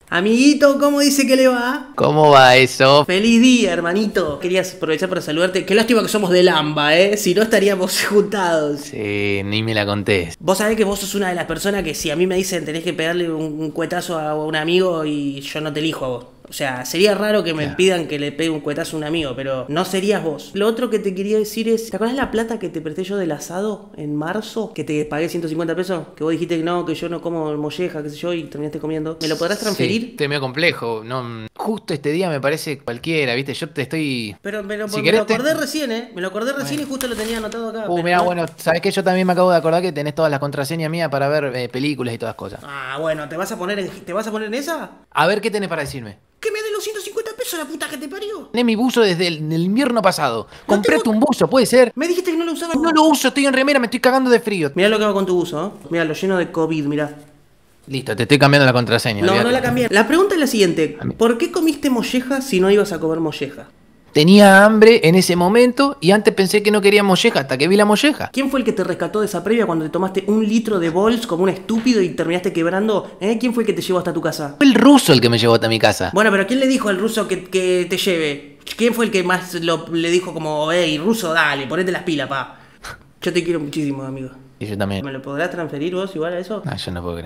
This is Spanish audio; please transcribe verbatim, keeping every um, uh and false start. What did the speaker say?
Amiguito, ¿cómo dice que le va? ¿Cómo va eso? Feliz día, hermanito. Querías aprovechar para saludarte. Qué lástima que somos del AMBA, ¿eh? Si no estaríamos juntados. Sí, ni me la contés. Vos sabés que vos sos una de las personas que si a mí me dicen tenés que pegarle un, un cuetazo a un amigo y yo no te elijo a vos. O sea, sería raro que me Claro. pidan que le pegue un cuetazo a un amigo, pero no serías vos. Lo otro que te quería decir es, ¿te acuerdas la plata que te presté yo del asado en marzo? Que te pagué ciento cincuenta pesos, que vos dijiste que no, que yo no como molleja, qué sé yo, y terminaste comiendo. ¿Me lo podrás transferir? Sí, estoy medio complejo. No, justo este día me parece cualquiera, ¿viste? Yo te estoy... Pero, pero Si me querés lo te- acordé recién, ¿eh? Me lo acordé recién y justo lo tenía anotado acá. Uh, pero mirá, no- bueno, ¿sabés qué? Yo también me acabo de acordar que tenés todas las contraseñas mías para ver eh, películas y todas cosas. Ah, bueno, ¿te vas a poner en, ¿te vas a poner en esa? A ver, ¿qué tenés para decirme? ¿Que me dé los ciento cincuenta pesos la puta que te parió? Tenés mi buzo desde el, el invierno pasado. Comprate tengo- un buzo, ¿puede ser? Me dijiste que no lo usabas. No lo uso, estoy en remera, me estoy cagando de frío. Mirá lo que hago con tu buzo, ¿eh? Mirá, lo lleno de COVID, mirá. Listo, te estoy cambiando la contraseña. No, olvídate. no la cambié. La pregunta es la siguiente. ¿Por qué comiste molleja si no ibas a comer molleja? Tenía hambre en ese momento y antes pensé que no quería molleja hasta que vi la molleja. ¿Quién fue el que te rescató de esa previa cuando te tomaste un litro de bols como un estúpido y terminaste quebrando? ¿Eh? ¿Quién fue el que te llevó hasta tu casa? Fue el ruso el que me llevó hasta mi casa. Bueno, pero ¿quién le dijo al ruso que, que te lleve? ¿Quién fue el que más lo, le dijo como, hey, ruso, dale, ponete las pilas, pa? Yo te quiero muchísimo, amigo. Y yo también. ¿Me lo podrás transferir vos igual a eso? Ah, yo no puedo creer.